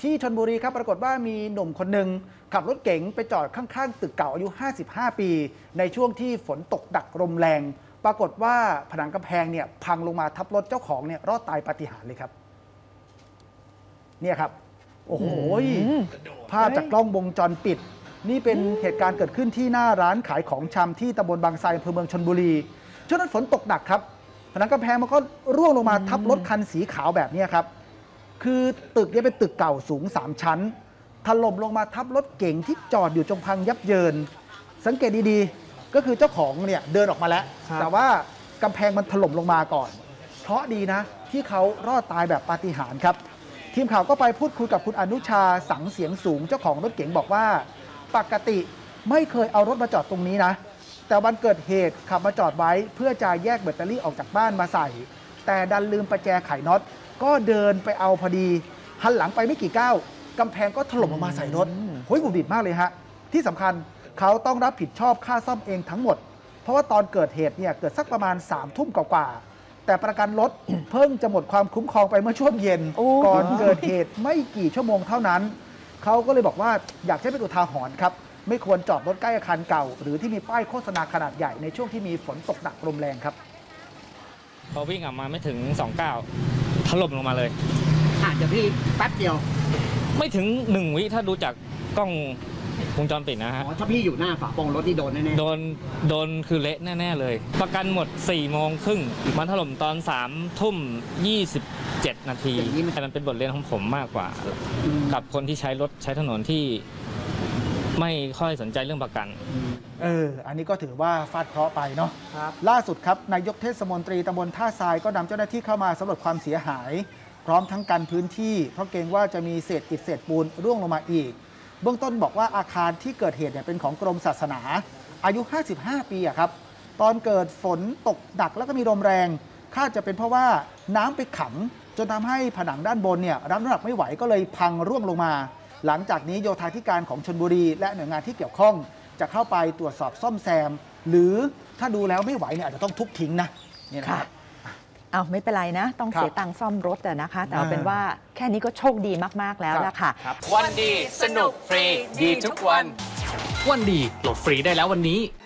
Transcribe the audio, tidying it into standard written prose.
ที่ชลบุรีครับปรากฏว่ามีหนุ่มคนหนึ่งขับรถเก๋งไปจอดข้างๆตึกเก่าอายุ55 ปีในช่วงที่ฝนตกหนักลมแรงปรากฏว่าผนังกำแพงเนี่ยพังลงมาทับรถเจ้าของเนี่ยรอดตายปาฏิหาริย์เลยครับเนี่ยครับโอ้โหภาพจากกล้องวงจรปิดนี่เป็นเหตุการณ์เกิดขึ้นที่หน้าร้านขายของชำที่ตำบลบางไทรอำเภอเมืองชลบุรีช่วงนั้นฝนตกหนักครับผนังกำแพงมันก็ร่วงลงมาทับรถคันสีขาวแบบนี้ครับคือตึกนี้เป็นตึกเก่าสูง3 ชั้นถล่มลงมาทับรถเก๋งที่จอดอยู่จงพังยับเยินสังเกตดีๆก็คือเจ้าของเนี่ยเดินออกมาแล้วแต่ว่ากำแพงมันถล่มลงมาก่อนเพราะดีนะที่เขารอดตายแบบปาฏิหาริย์ครับทีมข่าวก็ไปพูดคุยกับคุณอนุชาสังเสียงสูงเจ้าของรถเก๋งบอกว่าปกติไม่เคยเอารถมาจอดตรงนี้นะแต่วันเกิดเหตุขับมาจอดไว้เพื่อจะแยกแบตเตอรี่ออกจากบ้านมาใส่แต่ดันลืมประแจไขน็อตก็เดินไปเอาพอดีหันหลังไปไม่กี่ก้าวกำแพงก็ถล่มลงมาใส่รถโอ้ยบุบบิดมากเลยฮะที่สำคัญเขาต้องรับผิดชอบค่าซ่อมเองทั้งหมดเพราะว่าตอนเกิดเหตุเนี่ยเกิดสักประมาณ3 ทุ่มกว่าแต่ประกันรถ เพิ่งจะหมดความคุ้มครองไปเมื่อช่วงเย็นก่อนเกิดเหตุไม่กี่ชั่วโมงเท่านั้นเขาก็เลยบอกว่าอยากให้เป็นอุทาหรณ์ครับไม่ควรจอดรถใกล้อาคารเก่าหรือที่มีป้ายโฆษณาขนาดใหญ่ในช่วงที่มีฝนตกหนักลมแรงครับพอวิ่งออกมาไม่ถึง2 ก้าวถล่มลงมาเลยอาจจะพี่แป๊บเดียวไม่ถึง1 วิถ้าดูจากกล้องวงจรปิดนะฮะถ้าพี่อยู่หน้าฝาโปร่งรถนี่โดนแน่ๆโดนคือเละแน่ๆเลยประกันหมด4 โมงครึ่งมันถล่มตอน3 ทุ่ม 27 นาทีแต่มันเป็นบทเรียนของผมมากกว่ากับคนที่ใช้รถใช้ถนนที่ไม่ค่อยสนใจเรื่องประกันอันนี้ก็ถือว่าฟาดเคราะห์ไปเนาะล่าสุดครับนายกเทศมนตรีตำบลท่าทรายก็นำเจ้าหน้าที่เข้ามาสำรวจความเสียหายพร้อมทั้งกันพื้นที่เพราะเกรงว่าจะมีเศษอิฐเศษปูนร่วงลงมาอีกเบื้องต้นบอกว่าอาคารที่เกิดเหตุเนี่ยเป็นของกรมศาสนาอายุ55 ปีครับตอนเกิดฝนตกหนักแล้วก็มีลมแรงคาดจะเป็นเพราะว่าน้ำไปขังจนทำให้ผนังด้านบนเนี่ยรับน้ำหนักไม่ไหวก็เลยพังร่วงลงมาหลังจากนี้โยธาธิการของชลบุรีและหน่วยงานที่เกี่ยวข้องจะเข้าไปตรวจสอบซ่อมแซมหรือถ้าดูแล้วไม่ไหวเนี่ยอาจจะต้องทุบทิ้งนะนี่นะครับเอาไม่เป็นไรนะต้องเสียตังค์ซ่อมรถนะคะแต่เอาเป็นว่าแค่นี้ก็โชคดีมากๆแล้วล่ะค่ะวันดีสนุกฟรีดีทุกวันวันดีโหลดฟรีได้แล้ววันนี้